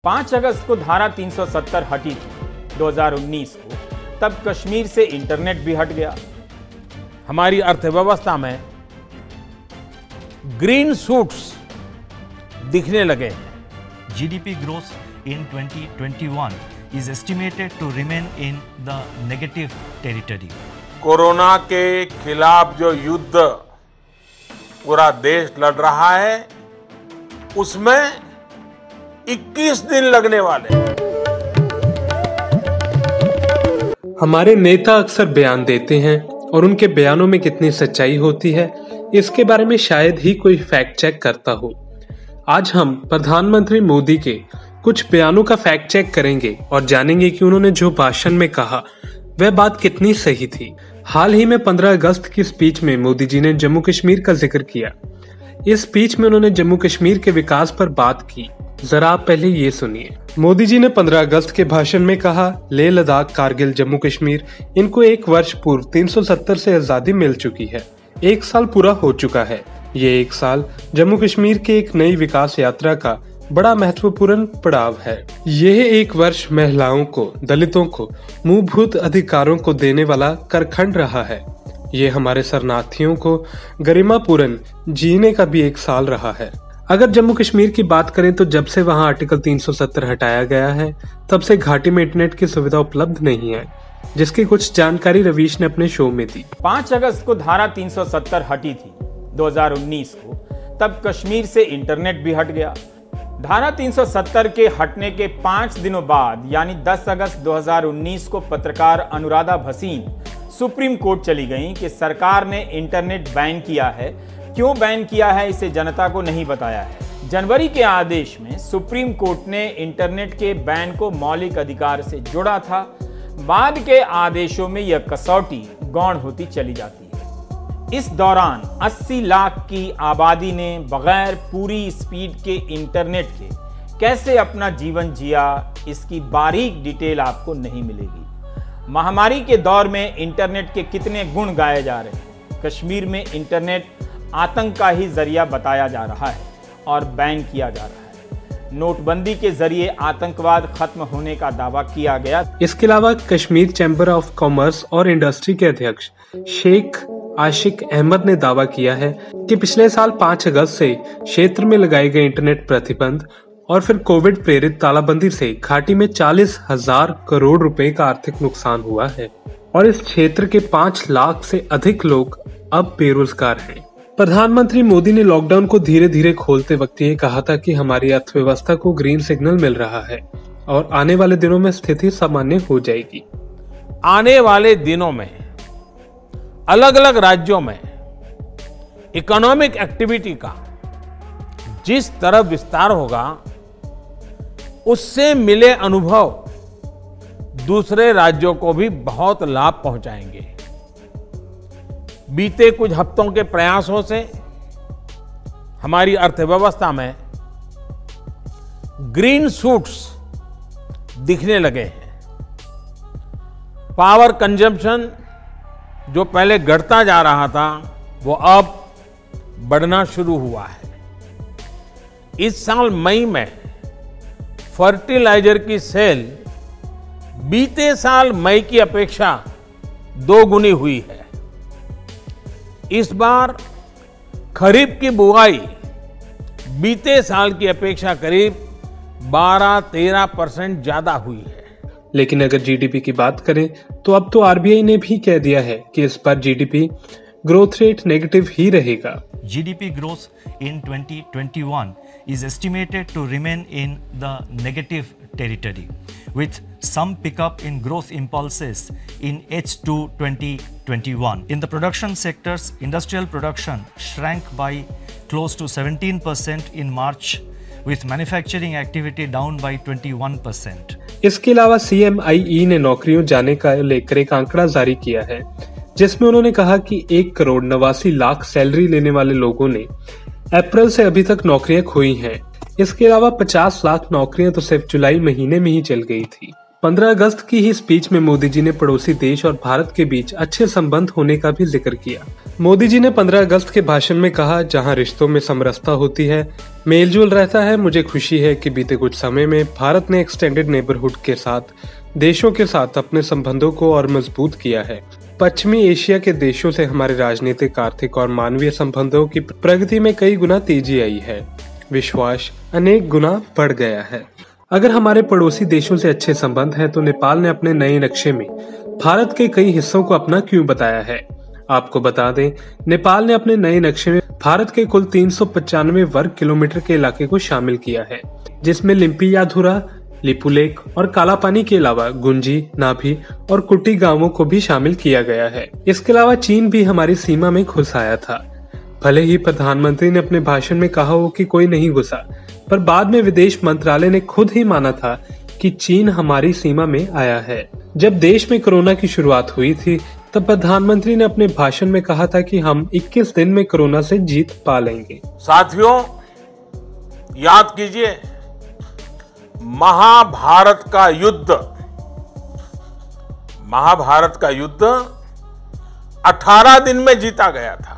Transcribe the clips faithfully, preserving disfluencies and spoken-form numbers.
पाँच अगस्त को धारा तीन सौ सत्तर हटी थी दो हज़ार उन्नीस को, तब कश्मीर से इंटरनेट भी हट गया। हमारी अर्थव्यवस्था में ग्रीन शूट्स दिखने लगे हैं। G D P growth in twenty twenty-one is estimated to remain in the negative territory. Corona के खिलाफ जो युद्ध पूरा देश लड़ रहा है, उसमें इक्कीस दिन लगने वाले। हमारे नेता अक्सर बयान देते हैं और उनके बयानों में कितनी सच्चाई होती है, इसके बारे में शायद ही कोई फैक्ट चेक करता हो। आज हम प्रधानमंत्री मोदी के कुछ बयानों का फैक्ट चेक करेंगे और जानेंगे कि उन्होंने जो भाषण में कहा वह बात कितनी सही थी। हाल ही में पंद्रह अगस्त की स्पीच में मोदी जी ने जम्मू कश्मीर का जिक्र किया। इस स्पीच में उन्होंने जम्मू कश्मीर के विकास पर बात की। जरा आप पहले ये सुनिए। मोदी जी ने पंद्रह अगस्त के भाषण में कहा, लेह लद्दाख कारगिल जम्मू कश्मीर, इनको एक वर्ष पूर्व तीन सौ सत्तर से आजादी मिल चुकी है। एक साल पूरा हो चुका है। ये एक साल जम्मू कश्मीर के एक नई विकास यात्रा का बड़ा महत्वपूर्ण पड़ाव है। यह एक वर्ष महिलाओं को, दलितों को मूलभूत अधिकारों को देने वाला करखंड रहा है। ये हमारे शरणार्थियों को गरिमापूर्ण जीने का भी एक साल रहा है। अगर जम्मू कश्मीर की बात करें तो जब से वहां आर्टिकल तीन सौ सत्तर हटाया गया है, तब से घाटी में इंटरनेट की सुविधा उपलब्ध नहीं है, जिसकी कुछ जानकारी रवीश ने अपने शो में दी। पाँच अगस्त को धारा तीन सौ सत्तर हटी थी दो हज़ार उन्नीस को, तब कश्मीर से इंटरनेट भी हट गया। धारा तीन सौ सत्तर के हटने के पांच दिनों बाद यानी दस अगस्त दो हज़ार उन्नीस को पत्रकार अनुराधा भसीन सुप्रीम कोर्ट चली गईं कि सरकार ने इंटरनेट बैन किया है। क्यों बैन किया है इसे जनता को नहीं बताया है। जनवरी के आदेश में सुप्रीम कोर्ट ने इंटरनेट के बैन को मौलिक अधिकार से जोड़ा था। बाद के आदेशों में यह कसौटी गौण होती चली जाती है। इस दौरान अस्सी लाख की आबादी ने बगैर पूरी स्पीड के इंटरनेट के कैसे अपना जीवन जिया, इसकी बारीक डिटेल आपको नहीं मिलेगी। महामारी के दौर में इंटरनेट के कितने गुण गाए जा रहे हैं। कश्मीर में इंटरनेट आतंक का ही जरिया बताया जा रहा है और बैन किया जा रहा है। नोटबंदी के जरिए आतंकवाद खत्म होने का दावा किया गया। इसके अलावा कश्मीर चैम्बर ऑफ कॉमर्स और इंडस्ट्री के अध्यक्ष शेख आशिक अहमद ने दावा किया है कि पिछले साल पाँच अगस्त से क्षेत्र में लगाए गए इंटरनेट प्रतिबंध और फिर कोविड प्रेरित तालाबंदी से घाटी में चालीस हजार करोड़ रुपए का आर्थिक नुकसान हुआ है और इस क्षेत्र के पाँच लाख से अधिक लोग अब बेरोजगार हैं। प्रधानमंत्री मोदी ने लॉकडाउन को धीरे धीरे खोलते वक्त ये कहा था कि हमारी अर्थव्यवस्था को ग्रीन सिग्नल मिल रहा है और आने वाले दिनों में स्थिति सामान्य हो जाएगी। आने वाले दिनों में अलग अलग राज्यों में इकोनॉमिक एक्टिविटी का जिस तरह विस्तार होगा, उससे मिले अनुभव दूसरे राज्यों को भी बहुत लाभ पहुंचाएंगे। बीते कुछ हफ्तों के प्रयासों से हमारी अर्थव्यवस्था में ग्रीन शूट्स दिखने लगे हैं। पावर कंजम्पशन जो पहले घटता जा रहा था, वो अब बढ़ना शुरू हुआ है। इस साल मई में फर्टिलाइजर की सेल बीते साल मई की अपेक्षा दो गुनी हुई है। इस बार खरीफ की बुआई बीते साल की अपेक्षा करीब बारह तेरह परसेंट ज्यादा हुई है। लेकिन अगर जीडीपी की बात करें तो अब तो आरबीआई ने भी कह दिया है कि इस बार जीडीपी ग्रोथ रेट नेगेटिव ही रहेगा। G D P growth in twenty twenty-one is estimated to remain in the negative territory, with some pickup in growth impulses in H two twenty twenty-one. In the production sectors, industrial production shrank by close to seventeen percent in March, with manufacturing activity down by twenty-one percent. इसके अलावा C M आई ई ने नौकरियों जाने का लेकर एक आंकड़ा जारी किया है, जिसमें उन्होंने कहा कि एक करोड़ नवासी लाख सैलरी लेने वाले लोगों ने अप्रैल से अभी तक नौकरियां खोई हैं। इसके अलावा पचास लाख नौकरियां तो सिर्फ जुलाई महीने में ही चल गई थी। पंद्रह अगस्त की ही स्पीच में मोदी जी ने पड़ोसी देश और भारत के बीच अच्छे संबंध होने का भी जिक्र किया। मोदी जी ने पंद्रह अगस्त के भाषण में कहा, जहां रिश्तों में समरसता होती है, मेलजोल रहता है, मुझे खुशी है कि बीते कुछ समय में भारत ने एक्सटेंडेड नेबरहुड के साथ देशों के साथ अपने संबंधों को और मजबूत किया है। पश्चिमी एशिया के देशों से हमारे राजनीतिक, आर्थिक और मानवीय संबंधों की प्रगति में कई गुना तेजी आई है। विश्वास अनेक गुना बढ़ गया है। अगर हमारे पड़ोसी देशों से अच्छे संबंध हैं, तो नेपाल ने अपने नए नक्शे में भारत के कई हिस्सों को अपना क्यों बताया है। आपको बता दें, नेपाल ने अपने नए नक्शे में भारत के कुल तीन सौ पचानवे वर्ग किलोमीटर के इलाके को शामिल किया है, जिसमें लिम्पियाधुरा, लिपुलेक और कालापानी के अलावा गुंजी, नाभी और कुटी गांवों को भी शामिल किया गया है। इसके अलावा चीन भी हमारी सीमा में घुस आया था। भले ही प्रधानमंत्री ने अपने भाषण में कहा हो कि कोई नहीं घुसा, पर बाद में विदेश मंत्रालय ने खुद ही माना था कि चीन हमारी सीमा में आया है। जब देश में कोरोना की शुरुआत हुई थी, तब प्रधानमंत्री ने अपने भाषण में कहा था कि हम इक्कीस दिन में कोरोना से जीत पा लेंगे। साथियों, याद कीजिए, महाभारत का युद्ध महाभारत का युद्ध अठारह दिन में जीता गया था।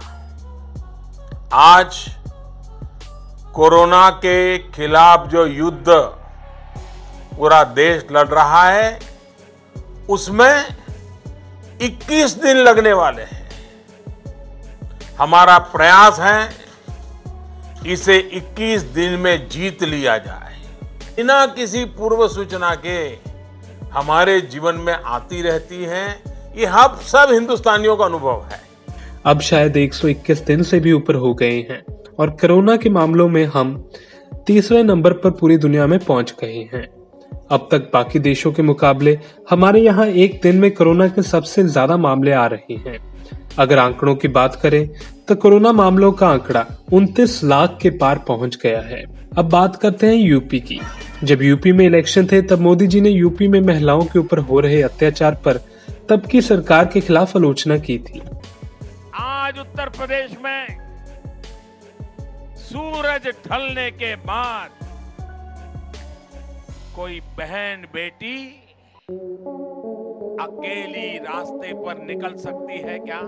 आज कोरोना के खिलाफ जो युद्ध पूरा देश लड़ रहा है, उसमें इक्कीस दिन लगने वाले हैं। हमारा प्रयास है इसे इक्कीस दिन में जीत लिया जाए। बिना किसी पूर्व सूचना के हमारे जीवन में आती रहती हैं, ये हम सब हिंदुस्तानियों का अनुभव है। अब शायद एक सौ इक्कीस दिन से भी ऊपर हो गए हैं और कोरोना के मामलों में हम तीसरे नंबर पर पूरी दुनिया में पहुंच गए हैं। अब तक बाकी देशों के मुकाबले हमारे यहाँ एक दिन में कोरोना के सबसे ज्यादा मामले आ रहे हैं। अगर आंकड़ों की बात करें तो कोरोना मामलों का आंकड़ा उनतीस लाख के पार पहुंच गया है। अब बात करते हैं यूपी की। जब यूपी में इलेक्शन थे, तब मोदी जी ने यूपी में महिलाओं के ऊपर हो रहे अत्याचार पर तब की सरकार के खिलाफ आलोचना की थी। आज उत्तर प्रदेश में सूरज ढलने के बाद कोई बहन बेटी अकेली रास्ते पर निकल सकती है क्या?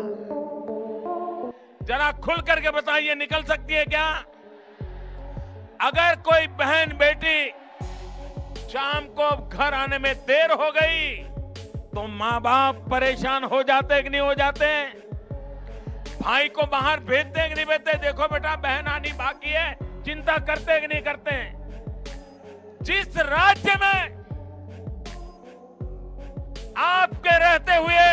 जरा खुल करके बताइए, निकल सकती है क्या? अगर कोई बहन बेटी शाम को घर आने में देर हो गई तो माँ बाप परेशान हो जाते कि नहीं हो जाते? भाई को बाहर भेजते कि नहीं भेजते? देखो बेटा, बहन आनी बाकी है, चिंता करते कि नहीं करते? जिस राज्य में आपके रहते हुए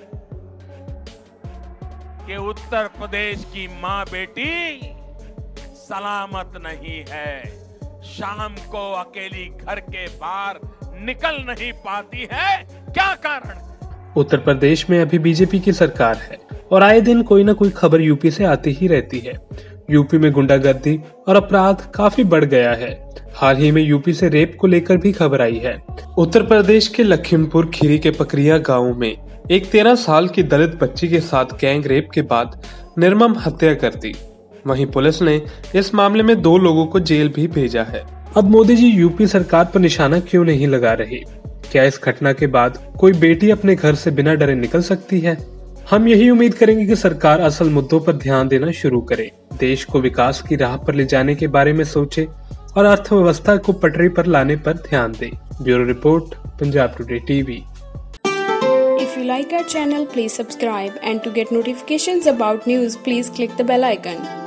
कि उत्तर प्रदेश की मां बेटी सलामत नहीं है, शाम को अकेली घर के बाहर निकल नहीं पाती है, क्या कारण? उत्तर प्रदेश में अभी बीजेपी की सरकार है और आए दिन कोई ना कोई खबर यूपी से आती ही रहती है। यूपी में गुंडागर्दी और अपराध काफी बढ़ गया है। हाल ही में यूपी से रेप को लेकर भी खबर आई है। उत्तर प्रदेश के लखीमपुर खीरी के पकरिया गांव में एक तेरह साल की दलित बच्ची के साथ गैंग रेप के बाद निर्मम हत्या कर दी। वहीं पुलिस ने इस मामले में दो लोगों को जेल भी भेजा है। अब मोदी जी यूपी सरकार पर निशाना क्यों नहीं लगा रहे? क्या इस घटना के बाद कोई बेटी अपने घर से बिना डरे निकल सकती है? हम यही उम्मीद करेंगे कि सरकार असल मुद्दों पर ध्यान देना शुरू करे, देश को विकास की राह पर ले जाने के बारे में सोचे और अर्थव्यवस्था को पटरी पर लाने पर ध्यान दे। Bureau report, Punjab today TV. If you like our channel, please subscribe, and to get notifications about news, please click the bell icon.